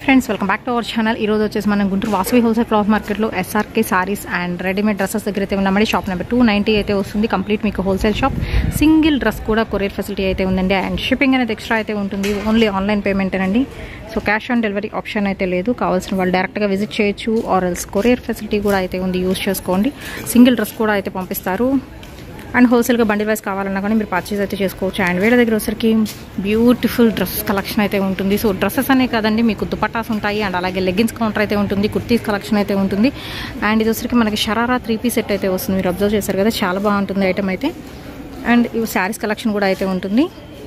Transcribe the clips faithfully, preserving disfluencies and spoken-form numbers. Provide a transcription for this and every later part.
Friends welcome back to our channel. ఈ రోజు వచ్చేసి మనం గుంటూరు వాసవి హోల్సేల్ క్లాత్ మార్కెట్లో SRK sarees and readymade dresses దగ్గర అయితే ఉన్నామండి. షాప్ నెంబర్ టూ నైంటీ అయితే వస్తుంది. కంప్లీట్ మీకు హోల్సేల్ షాప్. సింగిల్ డ్రెస్ కూడా కొరియర్ ఫెసిలిటీ అయితే ఉందండి. అండ్ షిప్పింగ్ అనేది ఎక్స్ట్రా అయితే ఉంటుంది. ఓన్లీ ఆన్లైన్ పేమెంట్ అండి. So cash on delivery option అయితే లేదు. కావాల్సిన వాళ్ళు డైరెక్ట్గా విజిట్ చేయొచ్చు. ఆర్ ఎల్స్ కొరియర్ ఫెసిలిటీ కూడా అయితే ఉంది, యూజ్ చేసుకోండి. సింగిల్ డ్రెస్ కూడా అయితే పంపిస్తారు. అండ్ హోల్సేల్గా బండిల్ వైజ్ కావాలన్నా కానీ మీరు పర్చేజ్ అయితే చేసుకోవచ్చు. అండ్ వీళ్ళ దగ్గర వచ్చరికి బ్యూటిఫుల్ డ్రెస్ కలెక్షన్ అయితే ఉంటుంది. సో డ్రెస్సెస్ అనే కదండి, మీకు దుపట్టాస్ ఉంటాయి. అండ్ అలాగే లెగ్గిన్స్ కౌంటర్ అయితే ఉంటుంది, కుర్తీస్ కలెక్షన్ అయితే ఉంటుంది. అండ్ ఇది వచ్చరికి మనకి షరారా త్రీ పీస్ సెట్ అయితే వస్తుంది. మీరు అబ్జర్వ్ చేశారు కదా, చాలా బాగుంటుంది ఐటమ్ అయితే. అండ్ ఇవి శారీస్ కలెక్షన్ కూడా అయితే ఉంటుంది.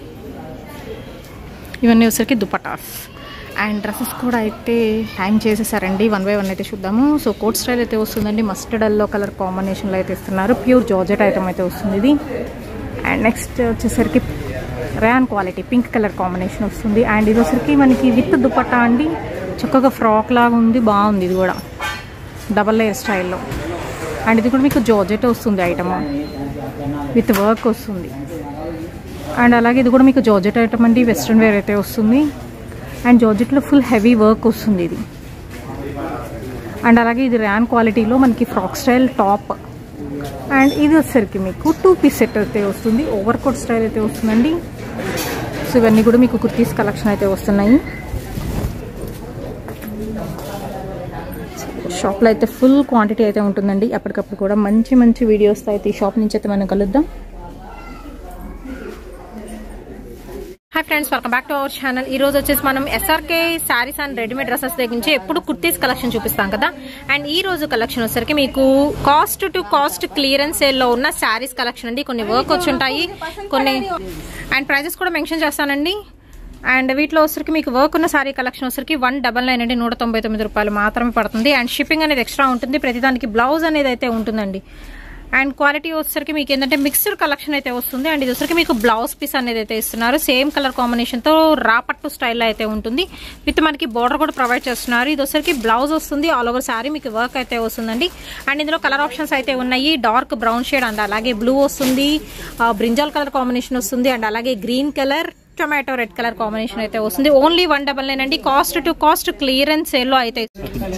ఇవన్నీ వచ్చరికి దుపట్టాస్ అండ్ డ్రెస్సెస్ కూడా అయితే హ్యాంగ్ చేసేసారండి. వన్ బై వన్ అయితే చూద్దాము. సో కోట్ స్టైల్ అయితే వస్తుందండి. మస్టర్డ్ ఎల్లో కలర్ కాంబినేషన్లో అయితే ఇస్తున్నారు. ప్యూర్ జార్జెట్ ఐటమ్ అయితే వస్తుంది ఇది. అండ్ నెక్స్ట్ వచ్చేసరికి rayon quality pink colour combination వస్తుంది. అండ్ ఇది వచ్చరికి మనకి విత్ దుపట్టా అండి. చక్కగా ఫ్రాక్ లాగా ఉంది, బాగుంది. ఇది కూడా డబల్ లేయర్ స్టైల్లో. అండ్ ఇది కూడా మీకు జార్జెట్ వస్తుంది ఐటమ్, విత్ వర్క్ వస్తుంది. అండ్ అలాగే ఇది కూడా మీకు జార్జెట్ ఐటమ్ అండి. వెస్ట్రన్ వేర్ అయితే వస్తుంది. అండ్ జార్జెట్లో ఫుల్ హెవీ వర్క్ వస్తుంది ఇది. అండ్ అలాగే ఇది ర్యాన్ క్వాలిటీలో మనకి ఫ్రాక్ స్టైల్ టాప్. అండ్ ఇది వచ్చేసరికి మీకు టూ పీస్ సెట్ అయితే వస్తుంది. ఓవర్ కోట్ స్టైల్ అయితే వస్తుందండి. సో ఇవన్నీ కూడా మీకు కుర్తీస్ కలెక్షన్ అయితే వస్తున్నాయి. షాప్లో అయితే ఫుల్ క్వాంటిటీ అయితే ఉంటుందండి. ఎప్పటికప్పుడు కూడా మంచి మంచి వీడియోస్ అయితే ఈ షాప్ నుంచి అయితే మనం కలుద్దాం. Hi friends, welcome back to our channel. ఈ రోజు వచ్చేసి మనం SRK sarees and readymade dresses దగ్గర నుంచి ఎప్పుడు కుర్తీస్ కలెక్షన్ చూపిస్తాం కదా. అండ్ ఈ రోజు కలెక్షన్ వచ్చేసరికి మీకు cost to cost clearance sale లో ఉన్న శారీస్ కలెక్షన్ అండి. కొన్ని వర్క్ వచ్చి ఉంటాయి, కొన్ని అండ్ ప్రైజెస్ కూడా మెన్షన్ చేస్తానండి. అండ్ వీటిలో వచ్చరికి మీకు వర్క్ ఉన్న శారీ కలెక్షన్ వచ్చరికి వన్ డబల్ నైన్ అండి, నూట తొంభై తొమ్మిది రూపాయలు మాత్రమే పడుతుంది. అండ్ షిప్పింగ్ అనేది ఎక్స్ట్రా ఉంటుంది. ప్రతిదానికి బ్లౌజ్ అనేది అయితే ఉంటుందండి. అండ్ క్వాలిటీ వచ్చేసరికి మీకు ఏంటంటే మిక్స్డ్ కలెక్షన్ అయితే వస్తుంది. అండ్ ఇది వచ్చరికి మీకు బ్లౌజ్ పీస్ అనేది అయితే ఇస్తున్నారు. సేమ్ కలర్ కాంబినేషన్తో రాపట్టు స్టైల్లో అయితే ఉంటుంది. విత్ మనకి బోర్డర్ కూడా ప్రొవైడ్ చేస్తున్నారు. ఇది వచ్చరికి బ్లౌజ్ వస్తుంది. ఆల్ ఓవర్ శారీ మీకు వర్క్ అయితే వస్తుందండి. అండ్ ఇందులో కలర్ ఆప్షన్స్ అయితే ఉన్నాయి. డార్క్ బ్రౌన్ షేడ్ అండ్ అలాగే బ్లూ వస్తుంది, బ్రింజాల్ కలర్ కాంబినేషన్ వస్తుంది. అండ్ అలాగే green colour, tomato red colour combination అయితే వస్తుంది. ఓన్లీ వన్ డబల్ నైన్ అండి. Cost to cost clearance sale లో అయితే.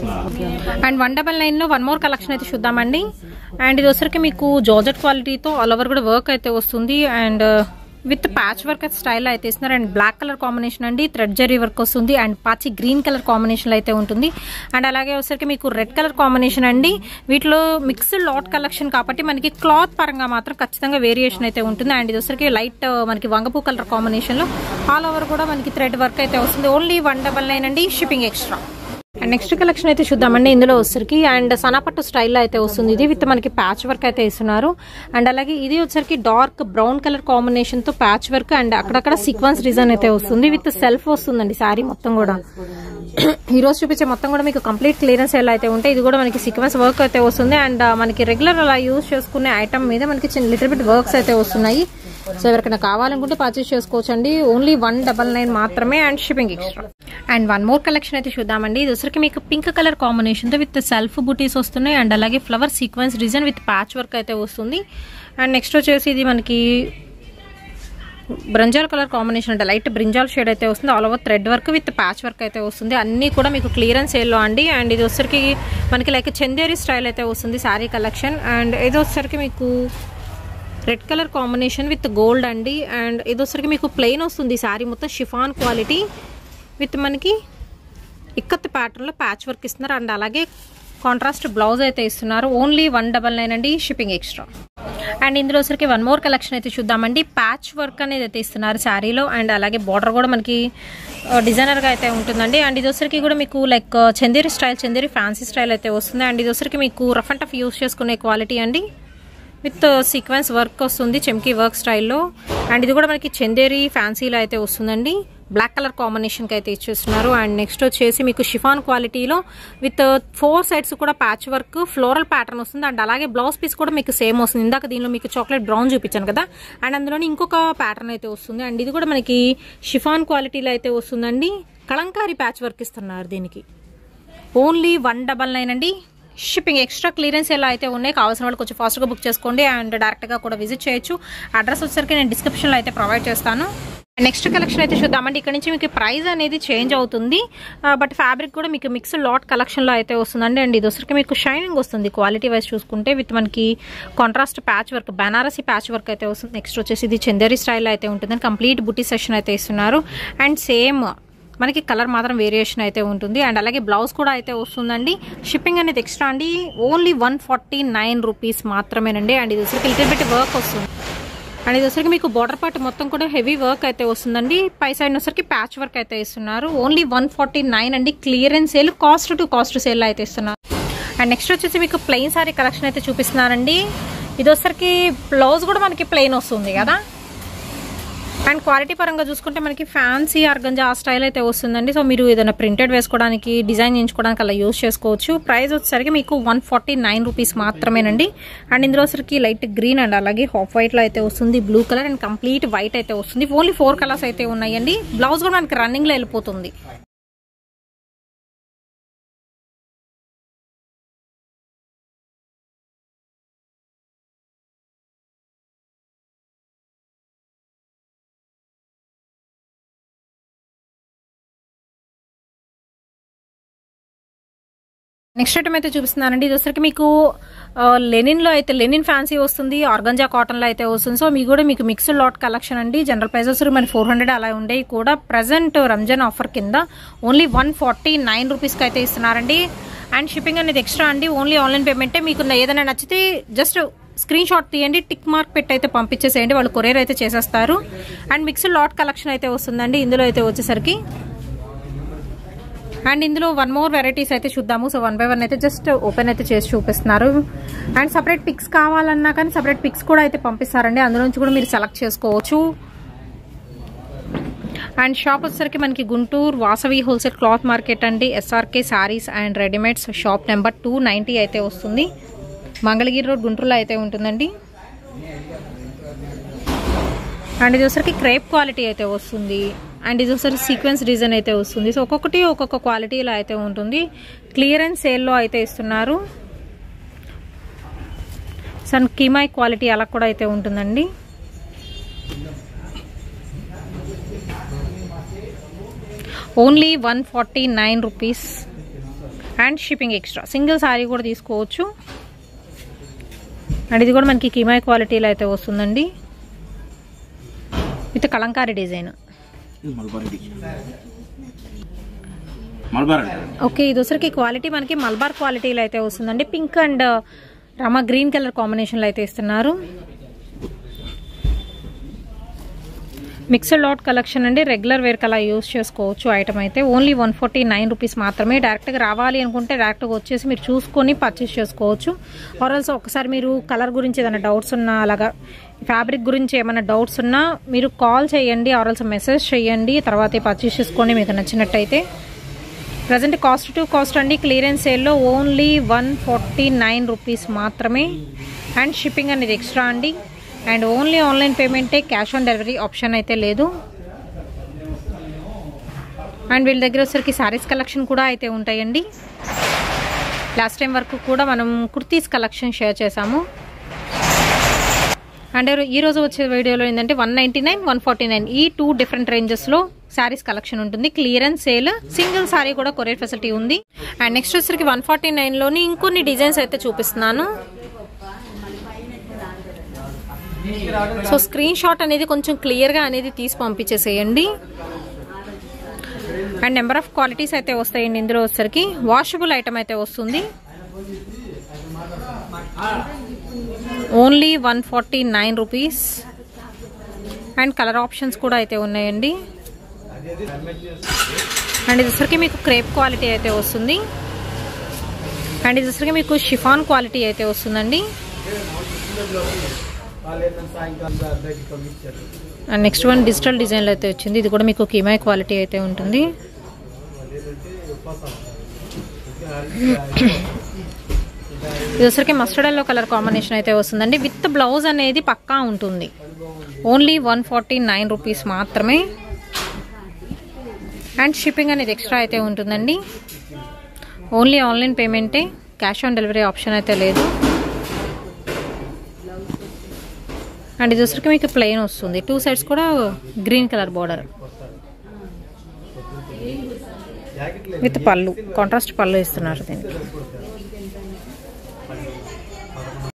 అండ్ వన్ డబల్ నైన్ లో వన్ మోర్ కలెక్షన్ అయితే చూద్దామండి. అండ్ ఇది వచ్చరికి మీకు జార్జెట్ క్వాలిటీతో ఆల్ ఓవర్ కూడా వర్క్ అయితే వస్తుంది. And with patch work style అయితే ఇస్తున్నారు. అండ్ బ్లాక్ కలర్ కాంబినేషన్ అండి, థ్రెడ్ జరీ వర్క్ వస్తుంది. అండ్ పాచి గ్రీన్ కలర్ కాంబినేషన్ అయితే ఉంటుంది. అండ్ అలాగే వచ్చరికి మీకు రెడ్ కలర్ కాంబినేషన్ అండి. వీటిలో మిక్స్డ్ లాట్ కలెక్షన్ కాబట్టి మనకి క్లాత్ పరంగా మాత్రం ఖచ్చితంగా వేరియేషన్ అయితే ఉంటుంది. అండ్ ఇది వచ్చరికి లైట్ మనకి వంగపూ కలర్ కాంబినేషన్ లో ఆల్ ఓవర్ కూడా మనకి థ్రెడ్ వర్క్ అయితే వస్తుంది. ఓన్లీ వన్ డబల్ నైన్ అండి, shipping extra. And next collection అయితే చూద్దామండి. ఇందులో వచ్చరికి అండ్ సనాపట్టు స్టైల్లో అయితే వస్తుంది. ఇది విత్ మనకి ప్యాచ్ వర్క్ అయితే ఇస్తున్నారు. అండ్ అలాగే ఇది వచ్చరికి డార్క్ బ్రౌన్ కలర్ కాంబినేషన్ తో ప్యాచ్ వర్క్ అండ్ అక్కడక్కడ సీక్వెన్స్ డిజైన్ అయితే వస్తుంది. విత్ సెల్ఫ్ వస్తుందండి శారీ మొత్తం కూడా. ఈ రోజు చూపించే మొత్తం కూడా మీకు కంప్లీట్ క్లియరెన్స్ ఎలా అయితే ఉంటాయి. ఇది కూడా మనకి సీక్వెన్స్ వర్క్ అయితే వస్తుంది. అండ్ మనకి రెగ్యులర్ అలా యూజ్ చేసుకునే ఐటమ్ మీద మనకి చిన్న లిటిల్ బిట్ వర్క్స్ అయితే వస్తున్నాయి. సో ఎవరికైనా కావాలనుకుంటే పర్చేస్ చేసుకోవచ్చు అండి. ఓన్లీ వన్ డబల్ నైన్ మాత్రమే and shipping extra. And one more collection అయితే చూద్దామండి. ఇది వచ్చరికి మీకు పింక్ కలర్ కాంబినేషన్ తో విత్ సెల్ఫ్ బుటీస్ వస్తున్నాయి. అండ్ అలాగే flower sequence design with patch work అయితే వస్తుంది. అండ్ నెక్స్ట్ వచ్చేసి ఇది మనకి బ్రింజాల్ కలర్ కాంబినేషన్ అంటే లైట్ బ్రింజాల్ షేడ్ అయితే వస్తుంది. All over thread work with patch work అయితే వస్తుంది. అన్ని కూడా మీకు క్లియరెన్స్ సేల్లో అండి. అండ్ ఇది వచ్చరికి మనకి లైక్ చందేరి స్టైల్ అయితే వస్తుంది శారీ కలెక్షన్. అండ్ ఇది వచ్చరికి మీకు red colour combination with gold అండి. అండ్ ఇది వచ్చరికి మీకు ప్లెయిన్ వస్తుంది శారీ మొత్తం, షిఫాన్ క్వాలిటీ విత్ మనకి ఇక్కత్ ప్యాటర్న్ లో ప్యాచ్ వర్క్ ఇస్తున్నారు. అండ్ అలాగే కాంట్రాస్ట్ బ్లౌజ్ అయితే ఇస్తున్నారు. ఓన్లీ వన్ డబల్ నైన్ అండి, షిప్పింగ్ ఎక్స్ట్రా. అండ్ ఇందులో వచ్చరికి వన్ మోర్ కలెక్షన్ అయితే చూద్దామండి. ప్యాచ్ వర్క్ అనేది అయితే ఇస్తున్నారు శారీలో. అండ్ అలాగే బార్డర్ కూడా మనకి డిజైనర్ గా అయితే ఉంటుందండి. అండ్ ఇది వచ్చరికి కూడా మీకు like Chanderi style, Chanderi fancy style అయితే వస్తుంది. అండ్ ఇది వచ్చరికి మీకు రఫ్ అండ్ టఫ్ యూస్ చేసుకునే క్వాలిటీ అండి. విత్ సీక్వెన్స్ వర్క్ వస్తుంది, చెమ్కీ వర్క్ స్టైల్లో. అండ్ ఇది కూడా మనకి చందేరి ఫ్యాన్సీలో అయితే వస్తుందండి. బ్లాక్ కలర్ కాంబినేషన్కి అయితే ఇచ్చేస్తున్నారు. అండ్ నెక్స్ట్ వచ్చేసి మీకు షిఫాన్ క్వాలిటీలో విత్ ఫోర్ సైడ్స్ కూడా ప్యాచ్ వర్క్ ఫ్లోరల్ ప్యాటర్న్ వస్తుంది. అండ్ అలాగే బ్లౌజ్ పీస్ కూడా మీకు సేమ్ వస్తుంది. ఇందాక దీనిలో మీకు చాక్లెట్ బ్రౌన్ చూపించాను కదా. అండ్ అందులోని ఇంకొక ప్యాటర్న్ అయితే వస్తుంది. అండ్ ఇది కూడా మనకి షిఫాన్ క్వాలిటీలో అయితే వస్తుందండి. కలంకారీ ప్యాచ్ వర్క్ ఇస్తున్నారు దీనికి. ఓన్లీ వన్ డబల్ నైన్ అండి, షిప్పింగ్ ఎక్స్ట్రా. క్లియరెన్స్ ఎలా అయితే ఉన్నాయి, కావాల్సిన వాళ్ళు కొంచెం ఫాస్ట్గా బుక్ చేసుకోండి. అండ్ డైరెక్ట్గా కూడా విజిట్ చేయొచ్చు. అడ్రస్ వచ్చేసరికి నేను డిస్క్రిప్షన్లో అయితే ప్రొవైడ్ చేస్తాను. నెక్స్ట్ కలెక్షన్ అయితే చూద్దామండి. ఇక్కడ నుంచి మీకు ప్రైస్ అనేది చేంజ్ అవుతుంది, బట్ ఫ్యాబ్రిక్ కూడా మీకు మిక్స్ లాట్ కలెక్షన్లో అయితే వస్తుందండి. అండ్ ఇది వచ్చరికి మీకు షైనింగ్ వస్తుంది క్వాలిటీ వైజ్ చూసుకుంటే, విత్ మనకి contrast patch work, Banarasi patch work అయితే వస్తుంది. నెక్స్ట్ వచ్చేసి ఇది చందేరి స్టైల్ అయితే ఉంటుంది, కంప్లీట్ బుటీ సెక్షన్ అయితే ఇస్తున్నారు. అండ్ సేమ్ మనకి కలర్ మాత్రం వేరియేషన్ అయితే ఉంటుంది. అండ్ అలాగే బ్లౌజ్ కూడా అయితే వస్తుందండి. షిప్పింగ్ అనేది ఎక్స్ట్రా అండి, only one forty nine rupees మాత్రమేనండి. అండ్ ఇది వచ్చరికి లిటిల్ బిట్ వర్క్ వస్తుంది. అండ్ ఇది వచ్చరికి మీకు బోర్డర్ పార్ట్ మొత్తం కూడా హెవీ వర్క్ అయితే వస్తుందండి. పై సైడ్ వచ్చరికి ప్యాచ్ వర్క్ అయితే ఇస్తున్నారు. ఓన్లీ వన్ ఫార్టీ నైన్ అండి, clearance sale, cost to cost sale అయితే ఇస్తున్నారు. అండ్ నెక్స్ట్ వచ్చేసి మీకు ప్లెయిన్ సారీ కలెక్షన్ అయితే చూపిస్తున్నానండి. ఇది వచ్చరికి బ్లౌజ్ కూడా మనకి ప్లెయిన్ వస్తుంది కదా. అండ్ క్వాలిటీ పరంగా చూసుకుంటే మనకి ఫ్యాన్సీ ఆర్గంజా ఆ స్టైల్ అయితే వస్తుందండి. సో మీరు ఏదైనా ప్రింటెడ్ వేసుకోవడానికి, డిజైన్ చేయించుకోవడానికి అలా యూజ్ చేసుకోవచ్చు. ప్రైస్ వచ్చేసరికి మీకు వన్ ఫార్టీ నైన్ రూపీస్ మాత్రమేనండి. అండ్ ఇందులో వచ్చరికి లైట్ గ్రీన్ అండ్ అలాగే హాఫ్ వైట్ లో అయితే వస్తుంది, blue colour and complete white అయితే వస్తుంది. ఓన్లీ ఫోర్ కలర్స్ అయితే ఉన్నాయండి. బ్లౌజ్ కూడా మనకి రన్నింగ్ లో వెళ్ళిపోతుంది. నెక్స్ట్ ఐటమ్ అయితే చూపిస్తున్నానండి. ఇది వచ్చరికి మీకు లెనిన్ లో అయితే లెనిన్ ఫ్యాన్సీ వస్తుంది, ఆర్గంజా కాటన్ లో అయితే వస్తుంది. సో మీకు కూడా మీకు మిక్స్డ్ లాట్ కలెక్షన్ అండి. జనరల్ ప్రైజెస్ మరి ఫోర్ హండ్రెడ్ అలా ఉండేవి కూడా ప్రజెంట్ రంజాన్ ఆఫర్ కింద ఓన్లీ వన్ ఫార్టీ నైన్ రూపీస్కి అయితే ఇస్తున్నారండి. అండ్ షిప్పింగ్ అనేది ఎక్స్ట్రా అండి, ఓన్లీ ఆన్లైన్ పేమెంటే. మీకు ఏదైనా నచ్చితే జస్ట్ స్క్రీన్ షాట్ తీయండి, టిక్ మార్క్ పెట్టి అయితే పంపించేసేయండి, వాళ్ళు కొరియర్ అయితే చేసేస్తారు. అండ్ మిక్స్డ్ లాట్ కలెక్షన్ అయితే వస్తుందండి ఇందులో అయితే వచ్చేసరికి. అండ్ ఇందులో వన్ మోర్ వెరైటీస్ అయితే చూద్దాము. సో వన్ బై వన్ అయితే జస్ట్ ఓపెన్ అయితే చేసి చూపిస్తున్నారు. అండ్ సపరేట్ పిక్స్ కావాలన్నా కానీ సపరేట్ పిక్స్ కూడా అయితే పంపిస్తారండి, అందులో నుంచి కూడా మీరు సెలెక్ట్ చేసుకోవచ్చు. అండ్ షాప్ వచ్చేసరికి మనకి Guntur Vasavi wholesale cloth market అండి, SRK sarees and readymades, shop number two ninety అయితే వస్తుంది. మంగళగిరి రోడ్ గుంటూరులో అయితే ఉంటుందండి. అండ్ ఇది వచ్చరికి క్రేప్ క్వాలిటీ అయితే వస్తుంది. అండ్ ఇది ఒకసారి సీక్వెన్స్ డిజైన్ అయితే వస్తుంది. సో ఒక్కొక్కటి ఒక్కొక్క క్వాలిటీలో అయితే ఉంటుంది. క్లియరెన్స్ సేల్లో అయితే ఇస్తున్నారు. సన్ కిమాయ్ క్వాలిటీ అలా కూడా అయితే ఉంటుందండి. Only one forty nine rupees and shipping extra. Single sari కూడా తీసుకోవచ్చు. అండ్ ఇది కూడా మనకి కిమాయ్ క్వాలిటీలో అయితే వస్తుందండి, విత్ కలంకారీ డిజైన్. ఓకే, ఇది వచ్చరికి క్వాలిటీ మనకి మల్బార్ క్వాలిటీలో అయితే వస్తుందండి. Pink and Rama green colour కాంబినేషన్లో అయితే ఇస్తున్నారు. మిక్స్డ్ లాట్ కలెక్షన్ అండి, రెగ్యులర్ వేర్ కలా యూజ్ చేసుకోవచ్చు. ఐటమ్ అయితే only one forty nine rupees మాత్రమే. డైరెక్ట్గా రావాలి అనుకుంటే డైరెక్ట్గా వచ్చేసి మీరు చూసుకొని పర్చేస్ చేసుకోవచ్చు. ఆర్ఎల్స్ ఒకసారి మీరు కలర్ గురించి ఏదైనా డౌట్స్ ఉన్నా, అలాగా ఫ్యాబ్రిక్ గురించి ఏమైనా డౌట్స్ ఉన్నా మీరు కాల్ చేయండి, ఆర్ఎల్స్ మెసేజ్ చేయండి, తర్వాత పర్చేస్ చేసుకోండి మీకు నచ్చినట్టయితే. ప్రజెంట్ కాస్ట్ టు కాస్ట్ అండి, క్లియరెన్స్ సేల్లో only one forty nine rupees మాత్రమే. అండ్ షిప్పింగ్ అనేది ఎక్స్ట్రా అండి. అండ్ ఓన్లీ ఆన్లైన్ పేమెంటే, క్యాష్ ఆన్ డెలివరీ ఆప్షన్ అయితే లేదు. అండ్ వీళ్ళ దగ్గర వచ్చరికి శారీస్ కలెక్షన్ కూడా అయితే ఉంటాయండి. లాస్ట్ టైం వరకు కూడా మనం కుర్తీస్ కలెక్షన్ షేర్ చేసాము. అండ్ ఈ రోజు వచ్చే వీడియోలో ఏంటంటే one ninety nine one forty nine ఈ టూ డిఫరెంట్ రేంజెస్లో శారీస్ కలెక్షన్ ఉంటుంది. క్లియరెన్స్ సేల్, సింగిల్ సారీ కూడా కొరియర్ ఫెసిలిటీ ఉంది. అండ్ నెక్స్ట్ వచ్చరికి వన్ ఫార్టీ నైన్లోని ఇంకొన్ని డిజైన్స్ అయితే చూపిస్తున్నాను. సో స్క్రీన్ షాట్ అనేది కొంచెం క్లియర్గా అనేది తీసి పంపించేసేయండి. అండ్ నెంబర్ ఆఫ్ క్వాలిటీస్ అయితే వస్తాయండి ఇందులో వచ్చరికి. వాషబుల్ ఐటమ్ అయితే వస్తుంది. Only one forty nine rupees. And colour options కూడా అయితే ఉన్నాయండి. అండ్ ఇది వచ్చరికి మీకు క్రేప్ క్వాలిటీ అయితే వస్తుంది. అండ్ ఇది వచ్చరికి మీకు షిఫాన్ క్వాలిటీ అయితే వస్తుందండి. అండ్ నెక్స్ట్ వన్ డిజిటల్ డిజైన్లో అయితే వచ్చింది. ఇది కూడా మీకు కిమాయ్ క్వాలిటీ అయితే ఉంటుంది. ఇది వచ్చరికి మస్టర్డ్ ఎల్లో కలర్ కాంబినేషన్ అయితే వస్తుందండి. విత్ బ్లౌజ్ అనేది పక్కా ఉంటుంది. Only one forty nine rupees మాత్రమే. అండ్ షిప్పింగ్ అనేది ఎక్స్ట్రా అయితే ఉంటుందండి. ఓన్లీ ఆన్లైన్ పేమెంటే, క్యాష్ ఆన్ డెలివరీ ఆప్షన్ అయితే లేదు. అండ్ ఇది వచ్చరికి మీకు ప్లెయిన్ వస్తుంది, టూ సైడ్స్ కూడా గ్రీన్ కలర్ బార్డర్ విత్ పళ్ళు, కాంట్రాస్ట్ పళ్ళు ఇస్తున్నారు దీనికి.